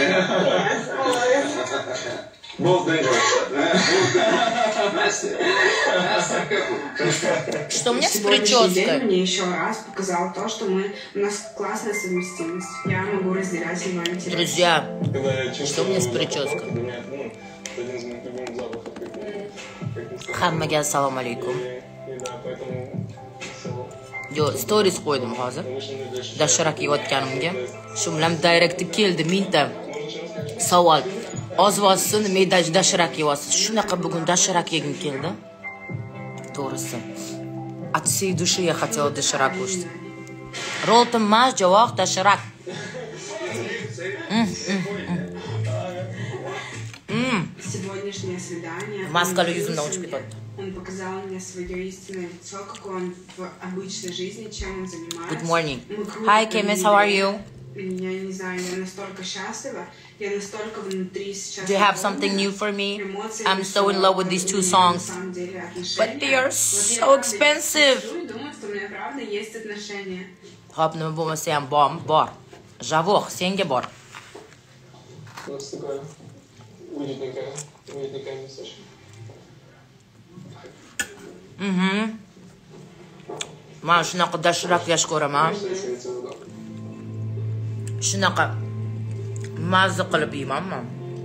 Both dangerous. Что мне с прической? Мне еще раз показал то, что у нас классная совместимость. Я могу разделять его интерес. Друзья, что мне с прической? Hammaga assalomu alaykum. Yo, stories qo'ydim hozir. Dasharak yeyotganimga. Shu bilan direct keldi mingta savol. Ozvozsin, men dasharak yeyapsiz. Shunaqa bugun dasharak yegim keldi. To'g'risi. От всей души я хотела доширак кушать. Роллтон маш, жавах, доширак. Сегодняшнее свидание. Маска юзом научит питать. Он показал мне свое истинное лицо, как он в обычной жизни, чем он занимается. Good morning. Hi, Kemis, how are you? Я не знаю, я настолько счастлива, я настолько внутри сейчас. Do you have something new for me? I'm so in love with these two songs, but they are so expensive. Думаю, что у меня правда есть отношения. Hop, nima bo'lmasa ham bor. Javoh, senga bor. Men shunaqa dashirak yaxshi ko'raman. Shunaqa mazza qilib yeyman men.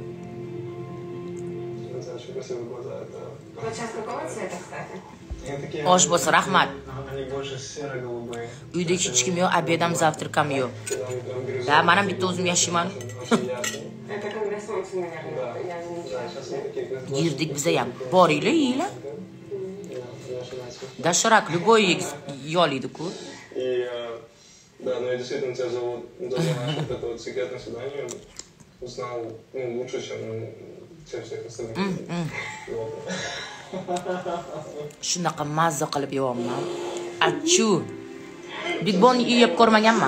Osh bo'lsa rahmat. Uyda hech kim yo'q, obedam, завтракам yo'q. Da, men ham bitta o'zim yashayman. Girdik biza ham. Boringlar, yeyinglar. Dasharak любой yo'liydi-ku. Да, но я действительно тебя зову наше вот это вот секретное свидание. Узнал лучше, чем всех остальных. Shunaqa mazza qilib yeyapman. Achu. Big Bon yeb ko'rmaganman.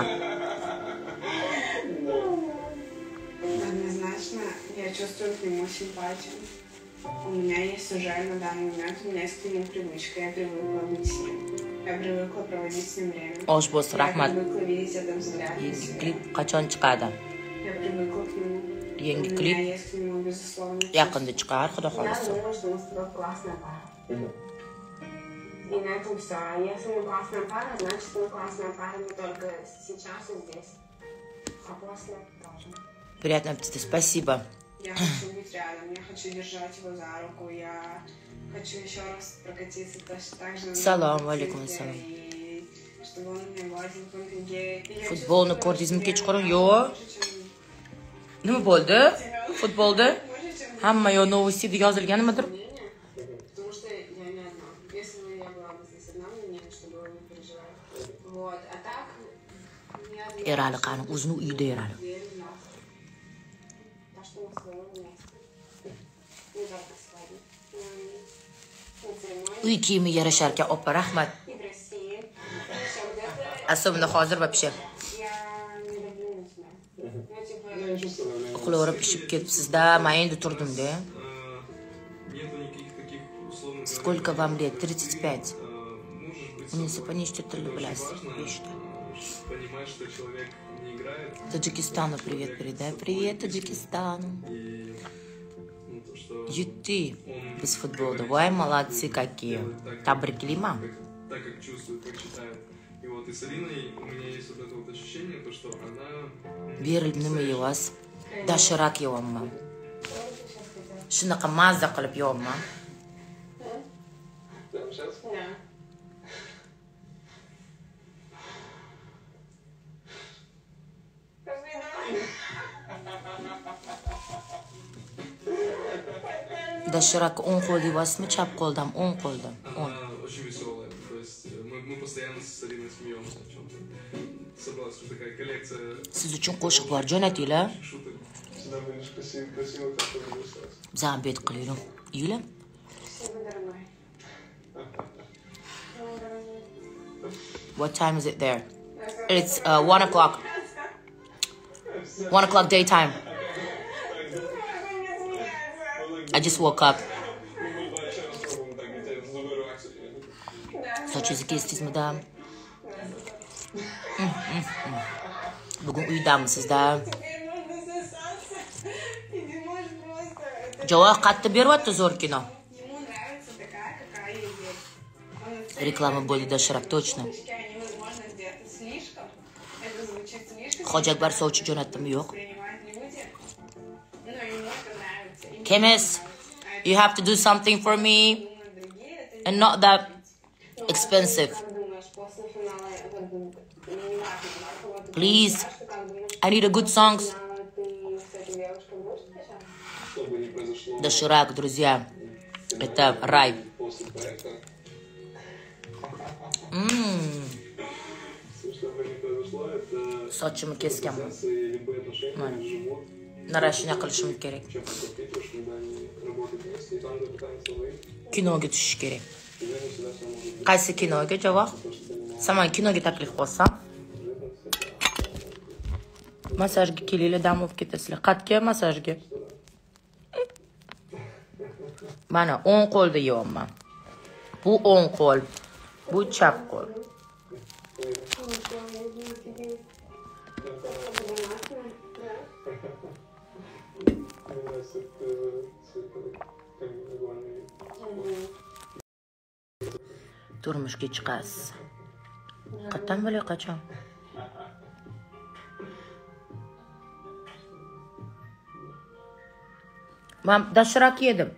Однозначно, я чувствую к нему симпатию. У меня есть уже на данный момент, у меня есть к нему привычка. Я привыкла быть с ним. Я привыкла проводить с ним время. Osh bo'lsa rahmat. Я привыкла видеть этот взгляд. Yangi klip qachon chiqadi? Я привыкла к нему. Yangi У меня klip есть к нему безусловно. yaqinda chiqar, xudo Я xolasa. думаю, что мы с тобой классная пара. И на этом все. А если мы классная пара, значит мы классная пара не только сейчас и здесь, а после тоже. Приятного аппетита, спасибо. Я хочу быть рядом, я хочу держать его за руку, я хочу еще раз прокатиться так же. Салам алейкум, ассалам. Чтобы он меня гладил по ноге. Futbolni ko'rdingizmi kechqurun? Yo'q. Nima bo'ldi? Futbolda hamma yo novostida yozilganmidir? Потому что я не одна. Если бы я была бы здесь одна, мне не чтобы вы не переживали. Вот, а так я Erali qani, o'zini uyida erali. Так что мы с тобой вместе. Не только сегодня. Uy kiyimi yarasharkan, oppa rahmat. И в России. Еще где-то Особенно hozir вообще. я не люблю тебя. Ну, типа... Я не чувствую давления. Uxlab pishib ketibsiz-da, men endi turdim-da. Нету никаких таких условных... Сколько вам лет? 35. Можешь быть У меня сапани что-то люблюсь. понимать, что человек не играет. Таджикистану привет передай. Привет, Таджикистану. И то, что Юты без футбола. Вай, молодцы какие. Табриклима. так как чувствует, так читает. И вот и с Алиной у меня есть вот это вот ощущение, то, что она... Berilib nima yeyapsiz? Dasharak yeyapman. Shunaqa mazza qilib yeyapman. Прямо сейчас? Да. Dasharak o'ng qo'l deysizmi, chap qo'ldan, o'ng qo'ldan. Она очень веселая. То есть мы постоянно с Алиной смеемся о чем-то. Собралась уже такая коллекция Siz uchun qo'shiq bor, jo'natinglar. шуток. Всегда будешь красиво как-то выглядишь. Bizam bet qilaylik. Yeylar. Спасибо, дорогой. What time is it there? It's 1 o'clock. 1 o'clock daytime. I just woke up. Sochingizni kesdingizmi da? Bugun uydamisiz-da? Javob qattiq beryapti zo'r kino. Ему нравится такая, какая есть. Он Reklama bo'ldi Dasharak, точно. невозможно сделать слишком. Это звучит слишком. Hoji Akbar sovchi jo'natdimi yo'q? Принимают люди. Но ему это нравится. Ему Chemist, you have to do something for me другие это and not that expensive. как думаешь, после финала не важно, кого ты Please, как думаешь, I need a good songs. финала ты с этой девушкой будешь встречаться? Что бы ни произошло Dasharak, друзья, это рай. после проекта, все, что бы ни произошло, это Sochimni kesganman. процессы, любые отношения живут. Narashina qilishim kerak. Чем подпитываешь, когда они работают вместе, и там пытаются выйти, Kinoga tushish kerak. и не всегда все может быть. Qaysi kinoga javob? Saman kinoga taklif qilsam, masajga kelinglar, dam olib ketasizlar. Qatga masajga. Mana o'ng qo'lda yeyapman. Bu o'ng qo'l. Bu chap qo'l. Мне нравится как бы нормальный. Turmushga chiqasiz. Qattan bo'lay qachon? Men Dasharak yedim.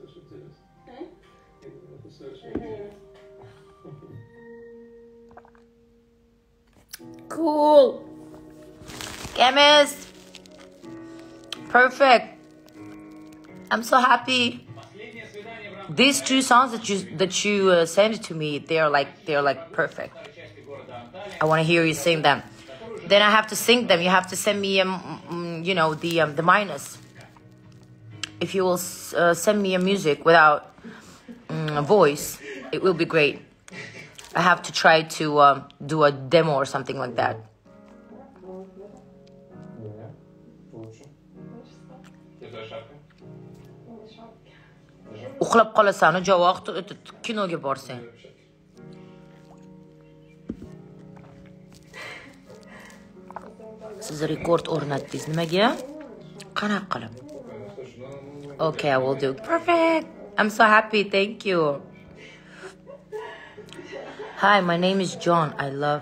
Cool. Chemist. Perfect. I'm so happy. These two songs that you sent to me, they're like perfect. I want to hear you sing them. Then I have to sing them. You have to send me the minus. If you will send me a music without voice, it will be great. I have to try to do a demo or something like that. Uxlab qolasan, javoq kinoga borsang. Siz rekord o'rnatdingiz. Nimaga? Qanaqa qilib? Okay, I will do. Perfect. I'm so happy. Thank you. Hi, my name is John. I love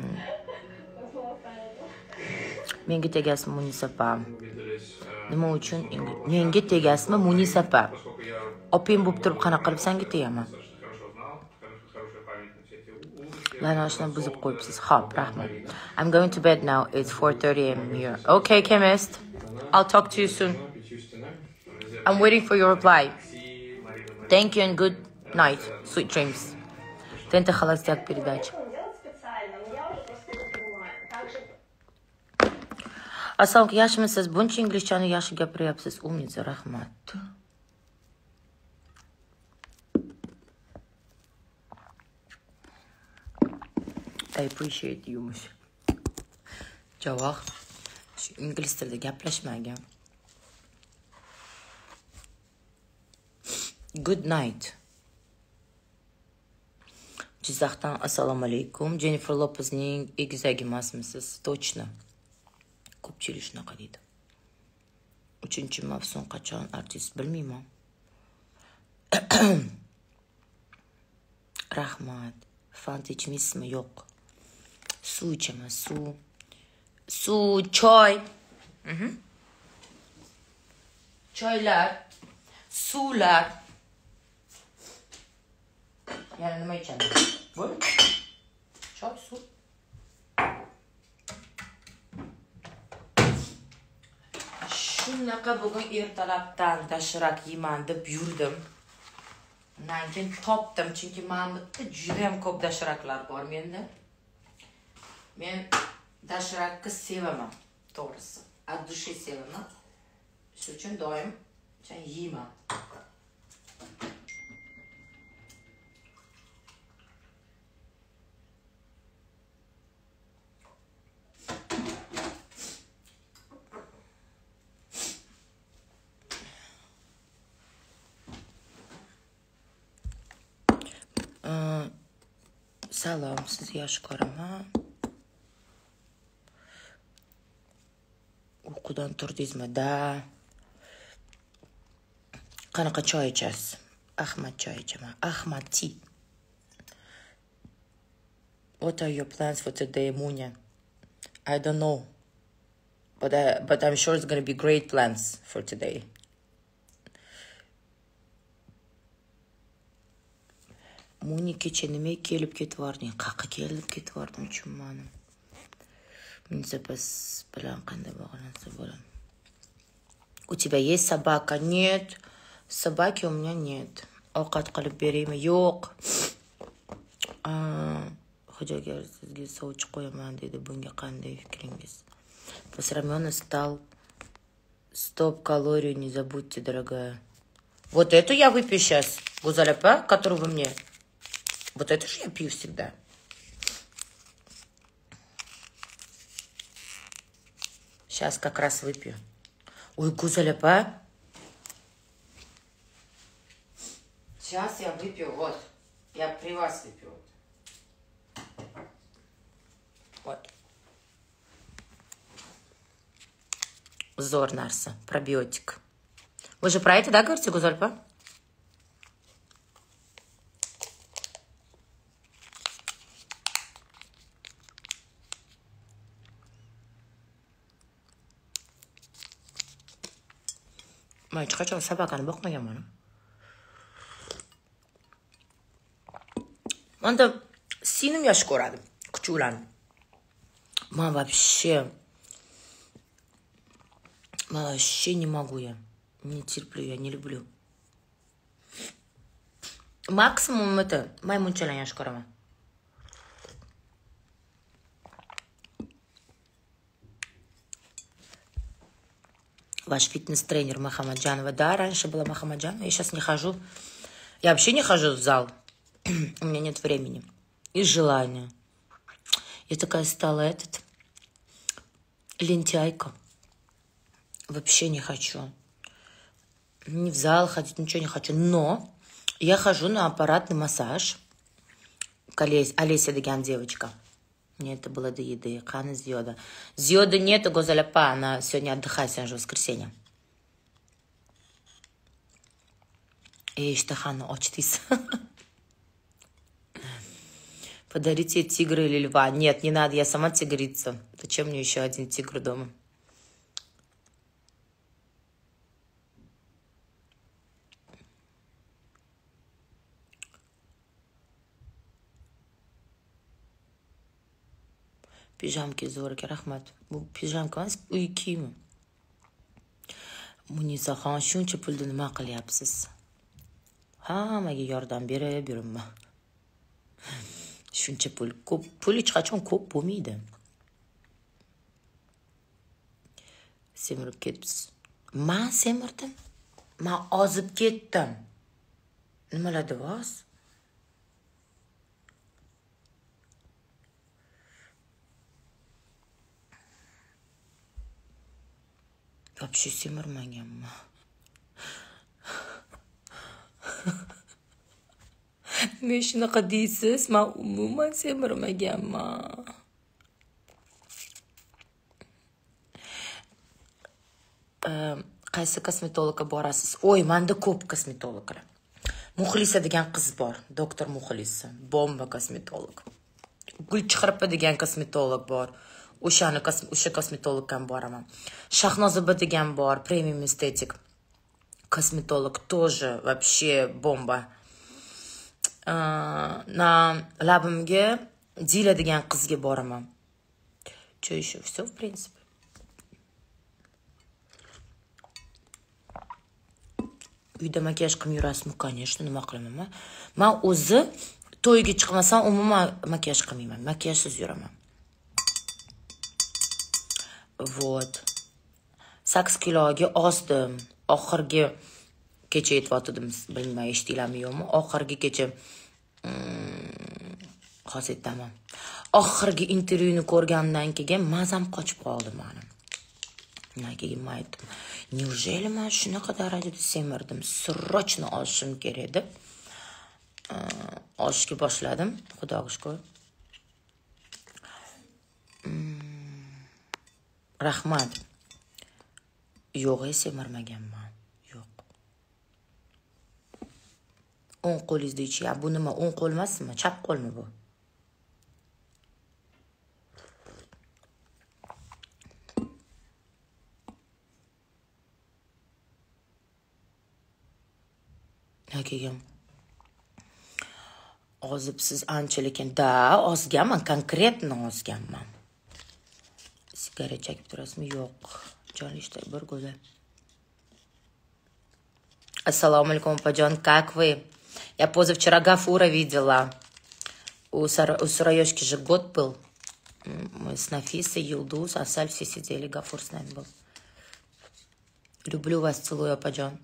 Menga tegasmi Munisapa? Nima uchun? Menga tegasmi Munisapa? Oping bo'lib turib qanaqa qilib senga tegaman? Lanashni buzib qo'yibsiz. Xo'p, rahmat. I'm going to bed now. It's 4:30 a.m. here. Okay, chemist. I'll talk to you soon. I'm waiting for your reply. Thank you and good night. Sweet dreams. Тента холостяк передача. Assalomu alaykum, yaxshimisiz? Buncha inglizchani yaxshi gapiryapsiz. Umidza, rahmat. I appreciate you. Javob. Shu ingliz tilida gaplashmagan. Good night. Jizzaxdan assalomu alaykum. Jennifer Lopezning egizagi emasmisiz? Точно. Ko'pchilik shunaqa deydi. 3-mavsum qachon artist bilmayman. Rahmat. Fant ichmaysizmi? Yo'q. Suv ichaman, suv. Suv, choy. Choylar, suvlar. Yana nima ichaman? Bu? Choy, suv. Shunaqa bugun ertalabdan Dasharak yeyman deb yurdim. Undan keyin topdim, chunki Mahmudda juda ham ko'p Dasharaklar bor menda. Men Dasharakni sevaman, to'g'risi. От души sevaman. Shuning uchun doim yeyman. Salom, sizga yaxshi ko'raman. Uyqudan turdingizmi? Da. Qanaqa choy ichasiz? Ahmad choy ichaman. Ahmad tea. What are your plans for today, Munya? I don't know. But I'm sure it's going to be great plans for today. Munya kecha nima kelib ketvording? Qayerga kelib ketvording tushunmadim. Munosabat bilan qanday bog'lansa bo'ladi? У тебя есть собака? Нет. Собаки у меня нет. Ovqat qilib beraymi? Yo'q. Xo'jagar sizga sovchi qo'yaman dedi. Bunga qanday fikringiz? После рамена стал. Стоп, калорию не забудьте, дорогая. Вот эту я выпью сейчас, Гузаляпа, которую вы мне... Вот это же я пью всегда. Сейчас как раз выпью. Ой, Гузаляпа. Сейчас я выпью, вот. Я при вас выпью. Вот. Зор нарса, пробиотик. Вы же про это, да, говорите, Гузальпа? Man hech qachon sabaqani boqmaganman. Manda singlim yaxshi ko'radi, kuchuklarni. Man вообще не могу я. Не терплю, я не люблю. Максимум это maymunchalarni yaxshi ko'raman. Ваш фитнес-тренер Махамаджанова. Да, раньше была Махамаджанова, я сейчас не хожу. Я вообще не хожу в зал. У меня нет времени и желания. Я такая стала лентяйка. Вообще не хочу. Ни в зал ходить, ничего не хочу. Но я хожу на аппаратный массаж. Олеся деген девочка. Нет, это было до еды. Хана Зиода. Зиода нету, Гузаляпа. Она сегодня отдыхает, сегодня же воскресенье. Иштахана, очтись. Подарите тигра или льва. Нет, не надо, я сама тигрица. Зачем мне еще один тигр дома? Pijamki zo'rga rahmat. Bu pijamka emas, uy kiyimi. Munisaxon, shuncha pulni nima qilyapsiz? Hammaga yordam berib yuribman. Shuncha pul, ko'p pul hech qachon ko'p bo'lmaydi. Semirib ketibsiz. Men semirdim. Men ozib ketdim. Nimalar deyapsiz? Вообще semirmaganman. Men shunaqa deysiz, men umuman semirmaganman. Qaysi kosmetologga borasiz? Oy, menda ko'p kosmetologlar. Muxlisa degan qiz bor, doktor Muxlisa, bomba kosmetolog. Gulchehra degan kosmetolog bor. O'sha kosmetologga ham boraman. Shahnozoba degan bor, premium estetik kosmetolog, тоже вообще bomba. Na labimga Dila degan qizga boraman. Что еще? Все, в принципе. Uyda makiyaj qilib yurasizmi? Конечно, nima qilaman? Men o'zi to'yga chiqmasam umuman makiyaj qilmayman. Makiyajsiz yuraman. Вот. 8 kiloga ozdim. Oxirgi kecha aytib bilmay eshitdinglarmi yo'qmi? Oxirgi kecha hozir aytaman. Oxirgi intervyuni ko'rgandan keyin mazam qochib qoldi meni. Keyin men aytdim. Неужели men shunaqa darajada semirdim? Срочно olishim kerak deb olishga boshladim. Xudoga shukr. Rahmat. Yo'q, semirmaganman. Yo'q. o'ng qo'lingizda iching. Ya bu nima? O'ng qo'l emasmi? Chap qo'lmi bu? Hakigam. Ozibsiz ancha lekin da, ozganman, konkretno ozganman. Sigaret chekib turasizmi? Yo'q. Jonlishda bir go'zal. Ассаламу алейкум, Паджон, как вы? Я позавчера Гафура видела. У Сыроежки же год был. Мы с Нафисой, Юлдус, Асаль все сидели, Гафур с нами был. Люблю вас, целую, Паджон.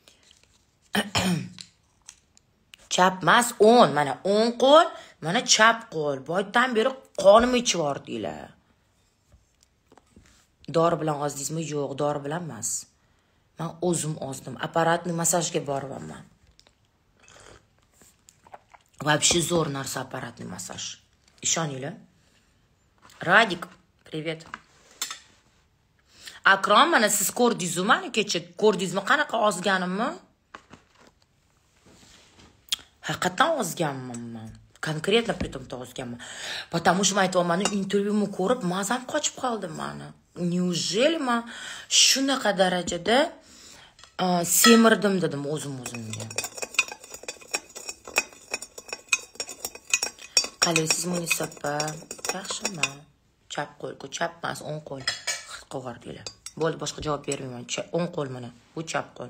Chap mas 10, mana 10 qo'l, mana chap qo'l. Boydan beri qonim ichib yordinglar. Dori bilan ozdingizmi? Yo'q, dori bilan emas. Men o'zim ozdim. Apparatni massajga boryapman. Вообще zo'r narsa apparatni massaj. Ishoninglar. Radik, привет. Akrom, mana siz ko'rdingizmi? Mana kecha ko'rdingizmi qanaqa ozganimni? Haqiqatan ozganman men. Konkretно притом-то ozganman. Потому что men aytayapman, intervyuimni ko'rib, mazam qochib qoldi meni. Неужели men shunaqa darajada semirdim dedim o'zimga. Qalaysiz Munisapa? Yaxshiman. Chap qo'l-ku, chap emas, o'ng qo'l. Qo'g'ardinglar. Bo'ldi, boshqa javob bermayman. O'ng qo'l mana, bu chap qo'l.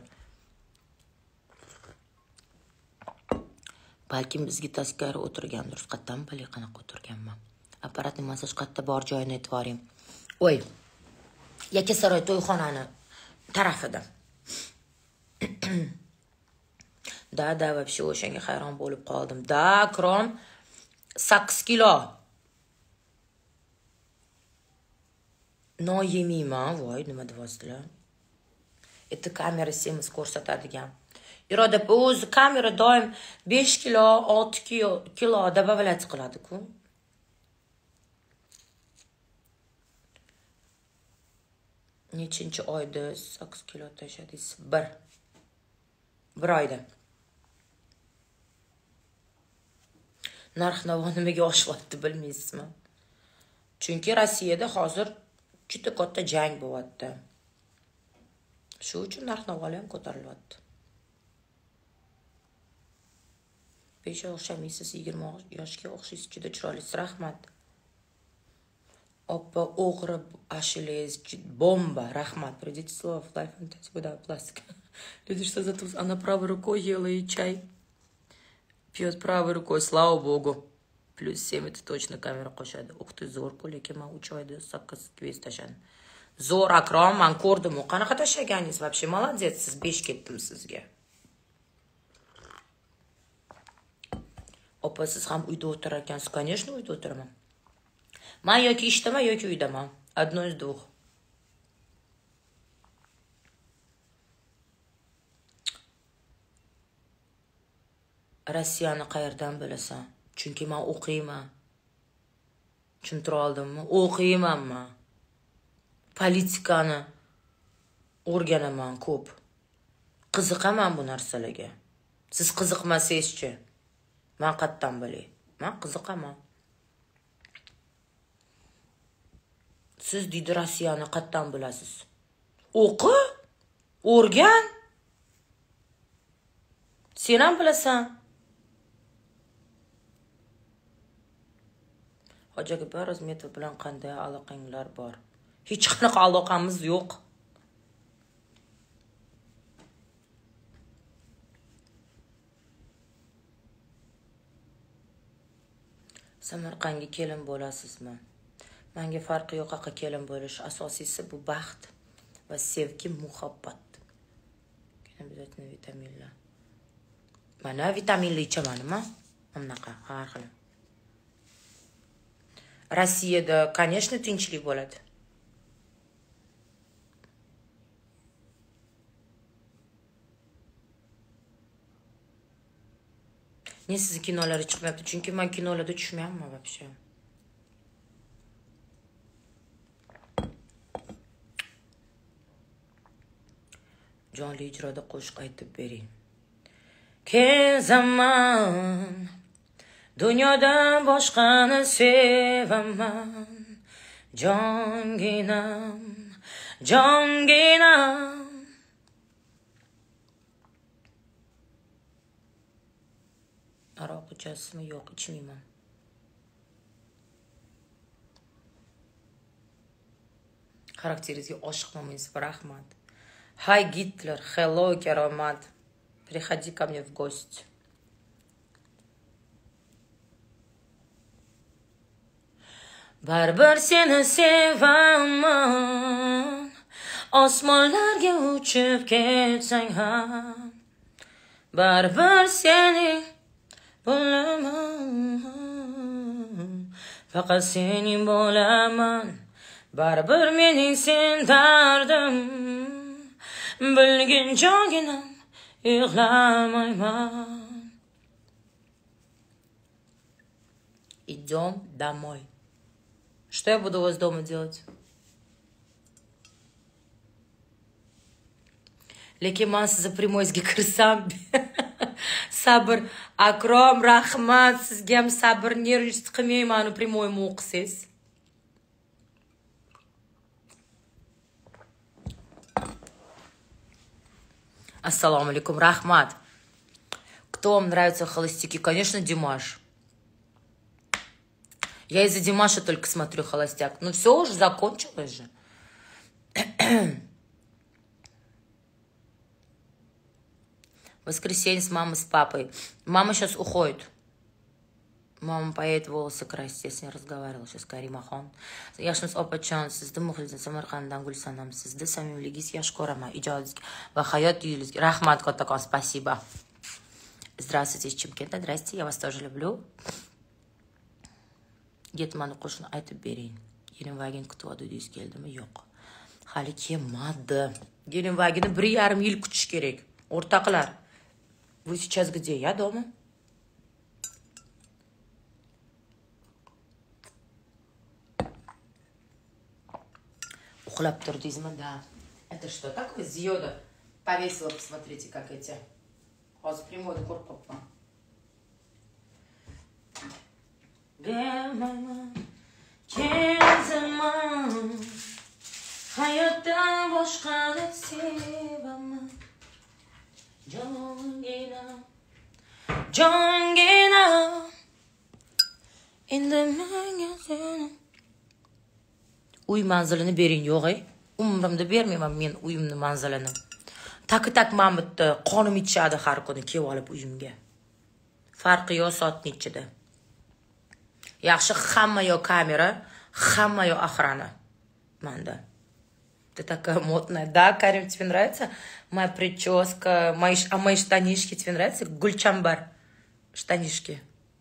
Balkim bizga tashqari o'tirgandir. Qattan bilay qanaqa o'tirganman. Apparatni massaj qatta bor joyini aytib boring. Oy. Yakkasaroy to'yxonani tarafida. Da, вообще o'shanga hayron bo'lib qoldim. Da, Krom 8 kilo. Non yemayman, voy, nima deyapsizlar? Etti kamera semiz ko'rsatadigan. Iroda o'zi kamera doim 5 kilo, 6 kilo добавлять qiladi-ku. Nechinchi oyda 8 kilo tashladingiz? 1 oyda. Narx-navo nimaga oshyapti bilmaysizmi? Chunki Rossiyada hozir juda katta jang bo'lyapti. Shu uchun narx-navolar ham ko'tarilyapti. 5 o'xshamaysiz, 20 yoshga o'xshaysiz, juda chiroylisiz, rahmat. Oppa o'g'ri ashilingiz bomba, rahmat. Придите слово в life and that's without plastic. Люди, что за туз? Она правой рукой ела и чай. Пьет правой рукой, слава богу. Плюс 7 это точно камера qo'shadi. Uq ты zo'r-ku, lekin men 3 oyda 8 kves tashadim. Zo'r Akrom, men ko'rdim. Qanaqa tashlaganingiz? Вообще молодец, siz 5 ketdim sizga. Opa, siz ham uyda o'tirar ekansiz? Конечно, uyda o'tiraman. Men yoki ishdaman, yoki uydaman. Одно из двух. Rossiyani qayerdan bilasan? Chunki men o'qiyman. Tushuntira oldimmi? O'qiyman men. Politikani o'rganaman ko'p. Qiziqaman bu narsalarga. Siz qiziqmasangizchi? Men qattan bilay. Men qiziqaman. Siz deydi Rossiyani qattan bilasiz. O'qi? O'rgan? Sen ham bilasan. Hoji aka Rozmetov bilan qanday aloqanglar bor? Hech qanaqa aloqamiz yo'q. Samarqandga kelin bo'lasizmi? Menga farqi yo'q, aka kelin bo'lish. Asosiysi bu baxt va sevgi, muhabbat. Обязательно vitaminlar. Mana vitaminli ichamanmi? Bunaqa har xil. Rossiyada, конечно, tinchlik bo'ladi. Ne sizni kinolari chiqmayapti? Chunki men kinolarda tushmayapman вообще. Jonli ijroda qo'shiq aytib bering. kezaman, dunyodan boshqani sevaman. Jonginam, jonginam. Aroq ichasizmi? Yo'q, ichmayman. Xarakteringizga oshiqmamaysiz, rahmat. Hi Гитлер, hello Karomat. Приходи ко мне в гости. Baribir seni sevaman, osmonlarga uchib ketsang ham. Baribir seni bo'laman, faqat sening bo'laman. Baribir mening sen dardim, bilgin jonginam, yig'lamayman. Идем домой. Что я буду у вас дома делать? Lekin men sizni Primoyzga kirsam. Sabr, Akrom, rahmat. Sizga ham sabr, nervist qilmayman, Primoyni o'qisangiz. Ассаламу алейкум, рахмат. Кто вам нравится холостяки? Конечно, Димаш. Я из-за Димаша только смотрю холостяк. Ну все, уже закончилось же. Воскресенье с мамой, с папой. Мама сейчас уходит. Мама поедет волосы красить. Я с ней разговаривала сейчас, Каримахон. Яшмис опачан, сізді мұхлизін Самарқандан Гульсанам, сізді самимлигиз яшкорама, ijodizga va hayot yuzingizga. Rahmat, Kotakon, спасибо. Здравствуйте из Чимкента. Здрасте, я вас тоже люблю. Getmani qo'shni aytib bering. Gelinvagin kutib deysiz keldimi? Yo'q. Hali kelmadi. Gelinvagini 1,5 yil kutish kerak. O'rtoqlar, вы сейчас где? Я дома. Уxlab turdingizmi? Да. Это что такое? Зиода повесила, посмотрите, как эти. Hozir Primoyni ko'rib qopman. Bermayman, kezaman, hayotdan boshqani sevaman. Jonginam, jonginam, endi menga seni. Uy manzilini bering, yo'q-ey. Umrimda bermayman men uyimni manzilini. Tak-tak men bitta qonim ichadi har kuni kelib olib uyimga. Farqi yo'q soatning ichida. Yaxshi hamma yo kamera, hamma yo охрана. Manda. Ты такая модная. Да, Карим, тебе нравится моя прическа, мои штанишки тебе нравятся? Гульчамбар. Штанишки.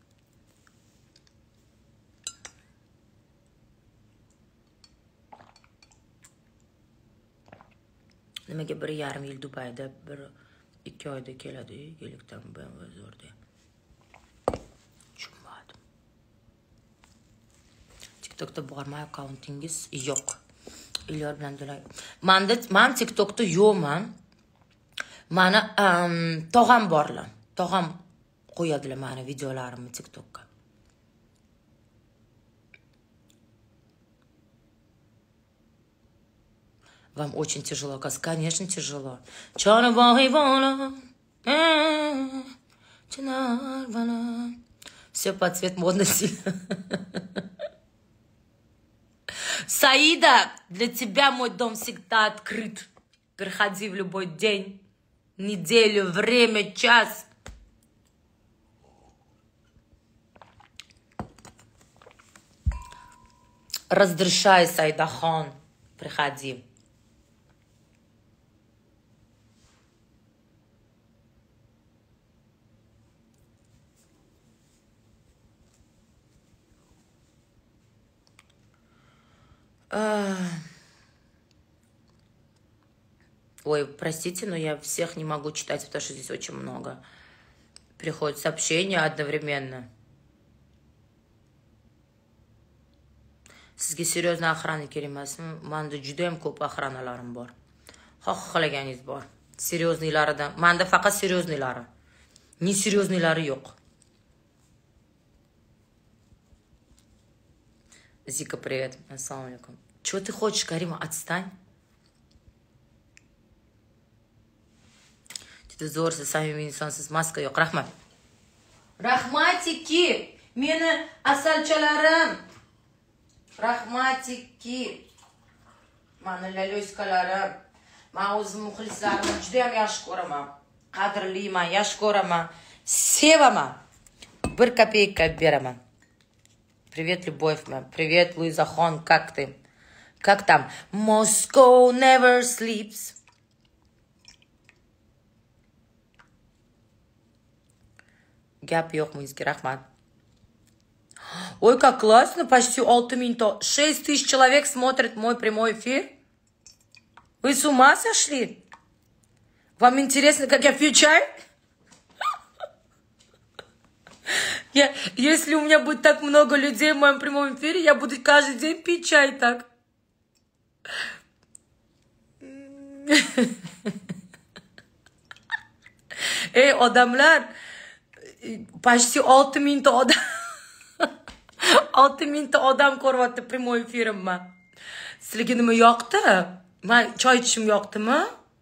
Nimaga 1,5 yil Dubayda, 1-2 oyda keladi, gelikdan BMW zo'rda. Tushunmadim. TikTokda bormi akkauntingiz? Yo'q. Ilyor bilan dilay. Men TikTokda yo'qman. Mani tog'am borlar. Tog'am qo'yadilar meni videolarimni TikTokka. Вам очень тяжело, Каз? Конечно, тяжело. Все под цвет модности. Саида, для тебя мой дом всегда открыт. Приходи в любой день, неделю, время, час. Разрешай, Саидахон, приходи. Ой, простите, но я всех не могу читать, потому что здесь очень много. Приходят сообщения одновременно. Sizga серьезно охрана kerak emasmi? Menda juda ham ko'p охранalarim bor. Xohlaganingiz bor. Seryoznilaridan. Menda faqat seryoznilari. Несерьезныйлari yo'q. Зика, привет. Ассаламу алейкум. Чего ты хочешь, Карима? Отстань. Juda zo'rsiz, samimiy insonsiz. Maska yo'q. Rahmat. Rahmatiki. Meni asalchalarim. Rahmatiki. Mani lalyoskalarim. Men o'zim muxlislarimni juda ham yaxshi ko'raman. Qadrliyman, yaxshi ko'raman. Sevaman. 1 kopeyka beraman. Привет, любовь моя. Привет, Луиза Хон. Как ты? Как там? Moscow never sleeps. Gap yo'q muzika, rahmat. Ой, как классно, почти 6 тысяч человек смотрят мой прямой эфир. Вы с ума сошли? Вам интересно, как я пью чай? Если у меня будет так много людей в моем прямом эфире, я буду каждый день пить чай так. Ey odamlar, почти 6000 odam 6000 odam ko'ryapti prямой efirimni. Sizlarga nima yoqdi? Men choy ichishim yoqdimi?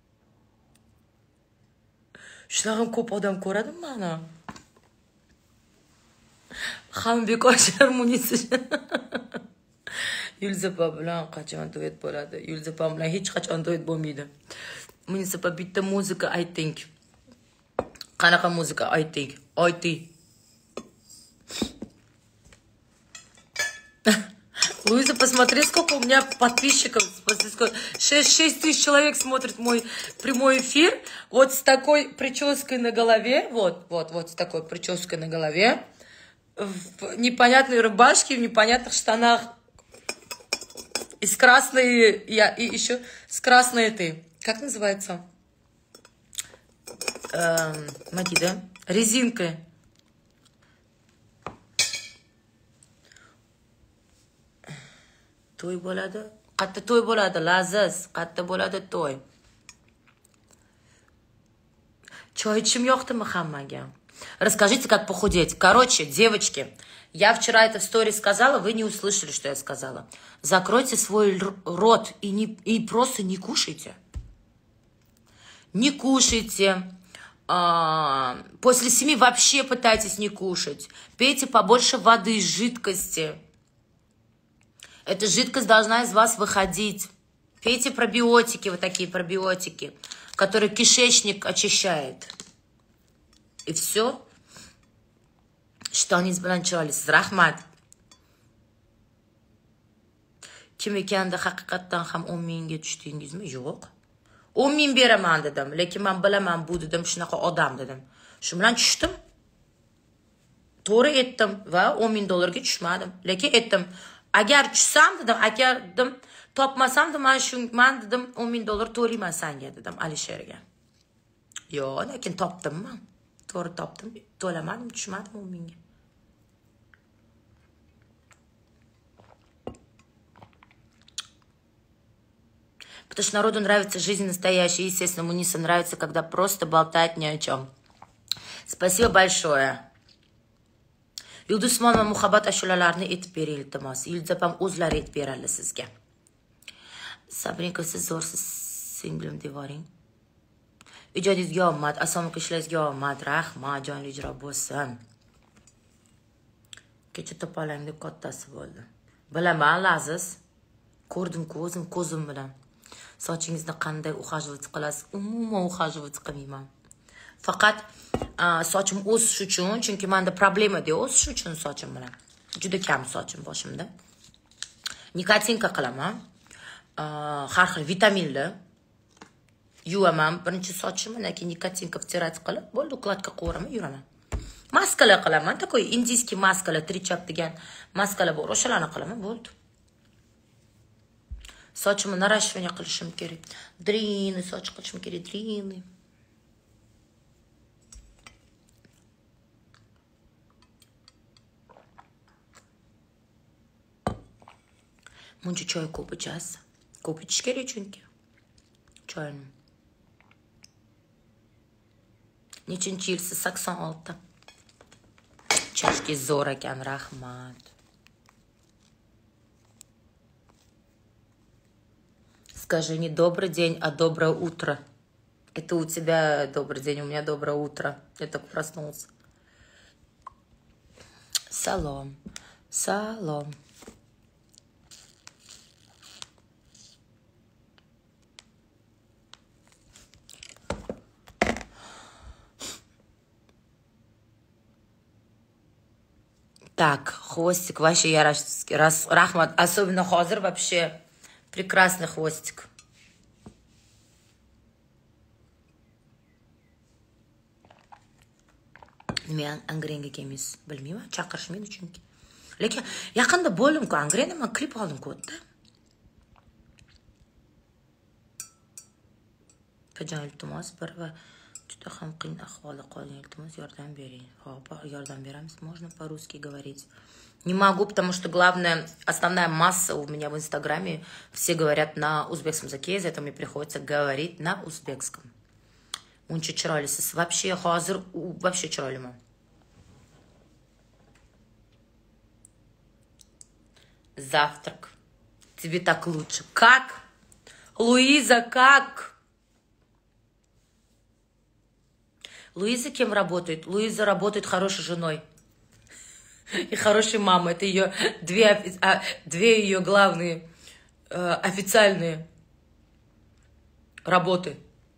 Shunaqa ko'p odam ko'radimi meni? Hamma bekorchilar Munisa. Yulzapa bilan qachon duet bo'ladi? Yulzapa bilan hech qachon duet bo'lmaydi. Munisa bitta muzika ayting. Qanaqa muzika ayting? Ayting. Луиза, посмотри, сколько у меня подписчиков. 6 тысяч человек смотрит мой прямой эфир. Вот с такой прической на голове. Вот с такой прической на голове. В непонятной рубашке, в непонятных штанах. И с красной... И еще с красной этой... Как называется? Матида. Резинкой. To'y bo'ladi. Qatta to'y bo'ladi, laziz. Qatta bo'ladi to'y. Choy ichishim yoqdimi hammaga? Расскажите, как похудеть. Короче, девочки, я вчера это в сторис сказала, вы не услышали, что я сказала. Закройте свой рот и просто не кушайте. Не кушайте. После 7 вообще пытайтесь не кушать. Пейте побольше воды, жидкости. Эта жидкость должна из вас выходить. Пейте пробиотики, вот такие пробиотики, которые кишечник очищает. И все. Что они сбаланчивались. Рахмат. Kim ekanda haqiqatdan ham 10 mingga tushdingizmi? Yo'q. 10 ming beraman dedim. Lekin men bilaman bu dedim, shunaqa odam dedim. Shu bilan tushdim. To'g'ri etdim va 10 ming dollarga tushmadim. Lekin etdim. Agar tushsam dedim, agar dedim, topmasam dedim, men dedim 10 ming dollar to'layman senga dedim Alisherga. Yo'q, lekin topdimmi? To'g'ri topdim. To'lamadim, tushmadim 10 mingga. Потому что народу нравится жизнь настоящая. Естественно, Муниса нравится, когда просто болтать ни о чем. Спасибо большое. Yulduz Usmonova muhabbat ashulalarini aytib bering iltimos. Yulduzapam o'zlari aytib beradi sizga. Sabrinka, siz zo'rsiz, singlim devoring. Ijodingizga omad, asomlik ishlaringizga omad, rahmat, jonli ijro bo'lsin. Kecha to'palang deb kattasi bo'ldi. Bilaman, laziz. Ko'rdim-ku o'zim ko'zim bilan. Sochingizni qanday ухаживать qilasiz? Umuman ухаживать qilmayman. Faqat sochim o'sish uchun, chunki menda problema de o'sish uchun sochim bilan. Juda kam sochim boshimda. Nikotinka qilaman. Har xil vitaminli. Yuvaman birinchi sochimni, keyin nikotinka втирать qilib, bo'ldi, укладка qo'raman, yuraman. Maskalar qilaman, takoy indiyskiy maskalar, trichap degan maskalar bor, o'shalarni qilaman, bo'ldi. Sochimni narashivание qilishim kerak. Длинный soch qilishim kerak, длинный. Muncha choy ko'p ichasiz. Ko'p ichish kerak chunki. Choyni. Nechinchi yilsiz? 86. Chashki zo'r ekan, rahmat. Скажи не добрый день, а доброе утро. Это у тебя добрый день, у меня доброе утро. Я только проснулся. Салом. Салом. Так, хвостик вообще ярашский. Рахмат, особенно хозер вообще прекрасный хвостик. Men Angrenga kelmaysiz. Bilmayman, chaqirishmaydi chunki. Lekin yaqinda bo'ldim-ku, Angrenda men klip oldim-ku o'tda. Kajon iltimos bir va juda ham qiyin ahvolda qolgan, iltimos yordam bering. Xo'p, yordam beramiz. Можно по-русски говорить. Не могу, потому что главная, основная масса у меня в Инстаграме, все говорят на узбекском языке, из-за этого мне приходится говорить на узбекском. Uncha chiroylisiz. Вообще hozir вообще chiroyliman. Завтрак. Тебе так лучше. Как? Луиза, как? Луиза кем работает? Луиза работает хорошей женой. И хорошей мамой. Это ее две ее главные официальные работы.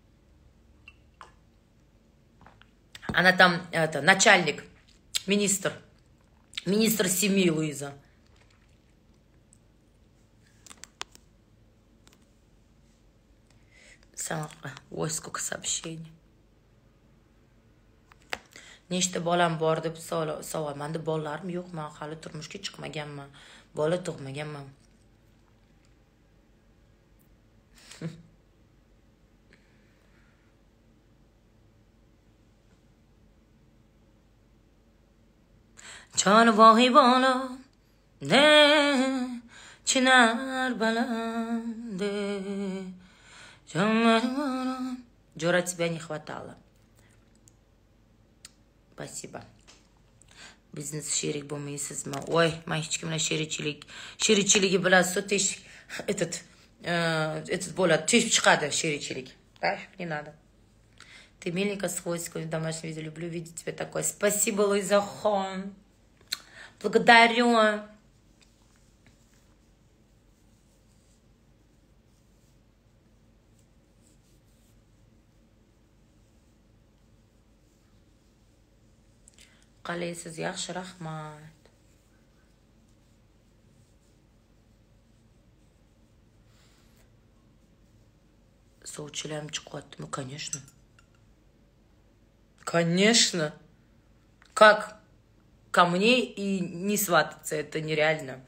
Она там начальник, министр семьи Луиза. Ой, сколько сообщений. Nechta bolam bor deb savol. Menda bolalarim yo'q, men hali turmushga chiqmaganman. Bola tug'maganman. Jonvoy bola, ne chinar balande. Jora, тебя не хватало. Спасибо. Biznes-sherik bo'lmaysizmi? Ой, men hech kim bilan sherikchiligi bilan этот bo'ladi, teshib chiqadi sherikchilik. Да, не надо. Ты миленько с хвостиком в домашнем виде. Люблю видеть тебя такой. Спасибо, Луиза Хон. Благодарю. Qalaysiz, yaxshi, rahmat. Sovchilarim chiqyaptimi? Конечно. Конечно. Как ко мне и не свататься? Это нереально.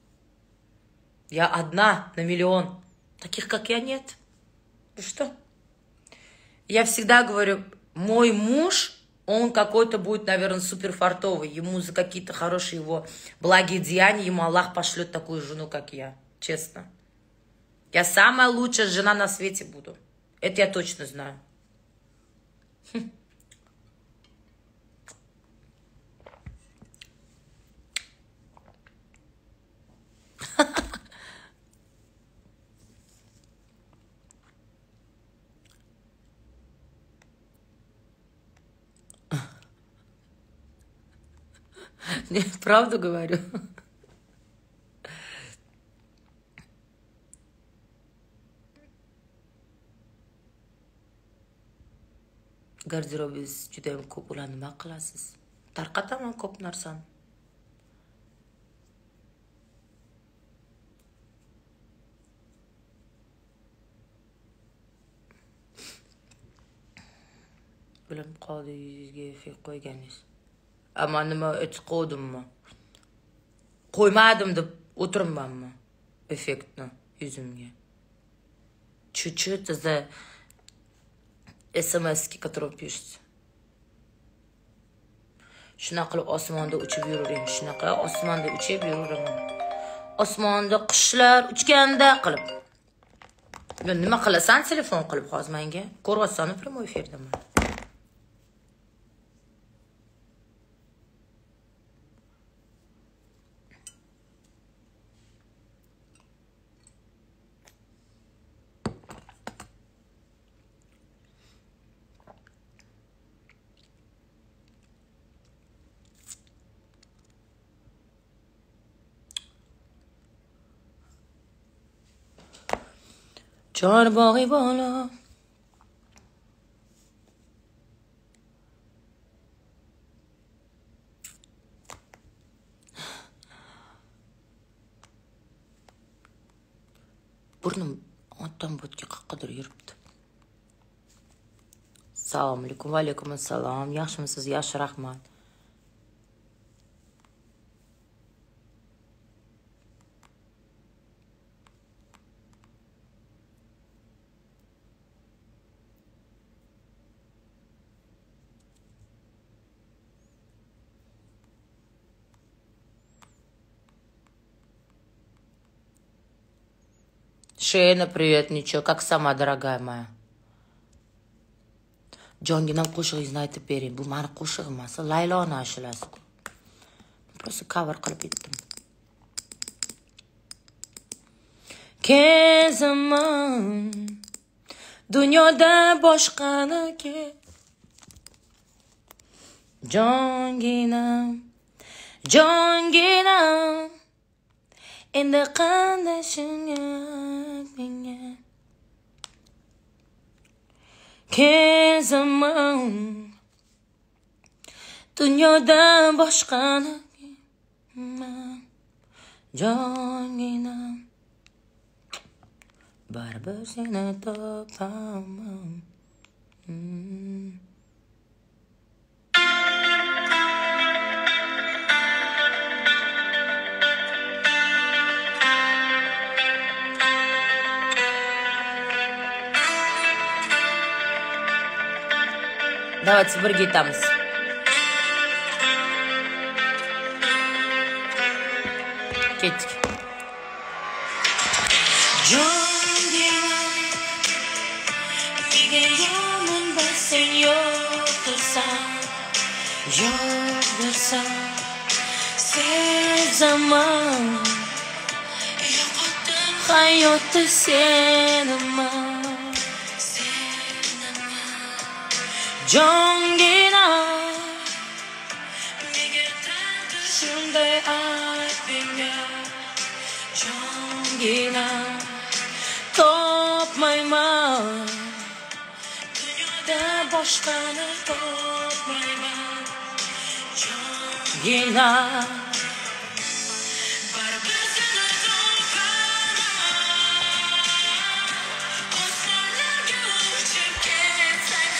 Я одна на миллион. Таких, как я, нет. Ну что? Я всегда говорю, мой муж, он какой-то будет, наверное, суперфартовый. Ему за какие-то хорошие его благие деяния, ему Аллах пошлет такую жену, как я. Честно. Я самая лучшая жена на свете буду. Это я точно знаю. Нет, правду говорю. Garderobingiz juda ham ko'p, ularni nima qilasiz? Tarqataman ko'p narsani. Bilim qoldi, yuzga effekt qo'yganingiz. Ama nima qo'ydimmi? Qo'ymadim deb o'tiribmanmi effektni yuzimga. Чуть-чуть за SMS-ki, которые pишете. Shunaqa qilib osmonda uchib yuraman. Shunaqa osmonda uchib yuraman. Osmonda qushlar uchganda qilib. Nima qilasan telefon qilib hozir menga? Ko'ryapsan prямой efirdaman. Chorbog'i bola. Burnim otdan bo'tga qaqqadir yuribdi. Assalomu alaykum. Va alaykum assalom. Yaxshimisiz? Yaxshi, rahmat. Шейна, привет, ничего, как сама, дорогая моя? Jonginam qo'shig'ingizni aytib bering. Bu meni qo'shig'im emas, Layloni ashulasi. Просто cover qilib bitdim. Kezaman dunyoda boshqaniki. Jonginam, jonginam, endi qanday shunga menga. Kezaman dunyoda boshqani jonginam, baribir seni topaman. Давайте birga aytamiz. Ketdik. Jonginam, nega yonimda sen yo'qdirsan, yo'qdirsan. Sezaman, yo'qotdim hayotda seniman. Jonginam, nega taqdir shunday aytdingga. Jonginam, topmayman dunyoda boshqani topmayman. Jonginam, baribir seni topaman. Osmonlarga uchib ketsang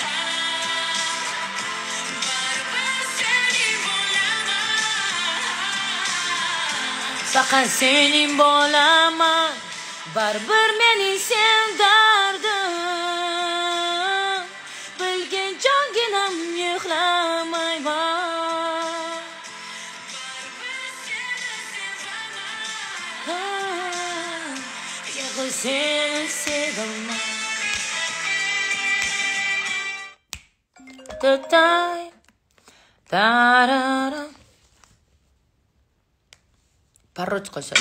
ham faqat sening bo'laman, baribir mening sen dardim. Bilgin jonginam, yig'lamayman, baribir seni sevaman. Yig'il seni sevaman. Tatay, tarara. Parrot qo'shadi.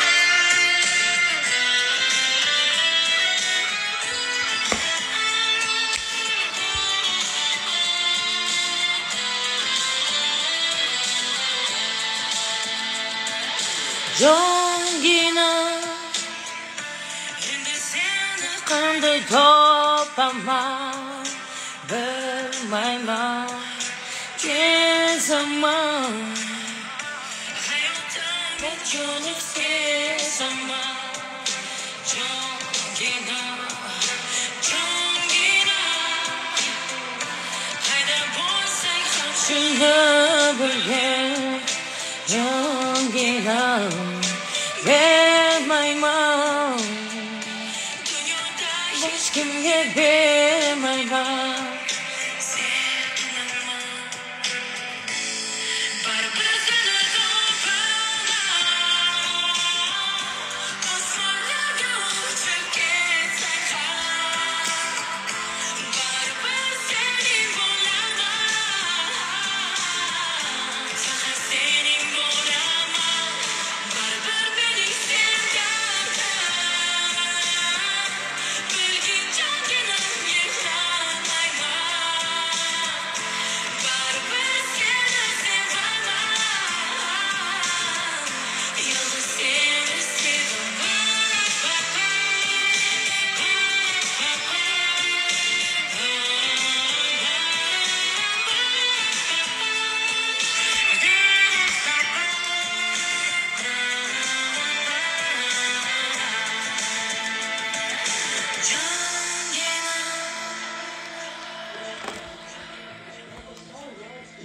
Jonginam, endi seni qanday topaman, bilmayman. Kezaman jo'nib sezaman. Jonginam, jonginam, qayda bo'lsang ham shuni bilgin. Jonginam, bermayman, dunyoda hech kimga bermayman.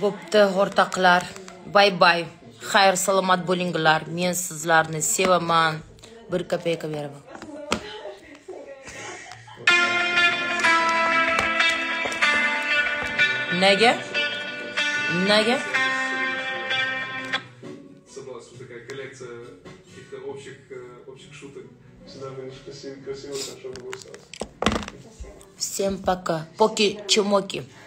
Bo'pti, o'rtoqlar. Bay. Xayr, salomat bo'linglar. Men sizlarni sevaman. 1 kopeyka beraman. Nega? Собралась вот такая коллекция каких-то общих шуток. Всегда будешь красиво, хорошо бы осталось. Всем пока. Поки-чумоки.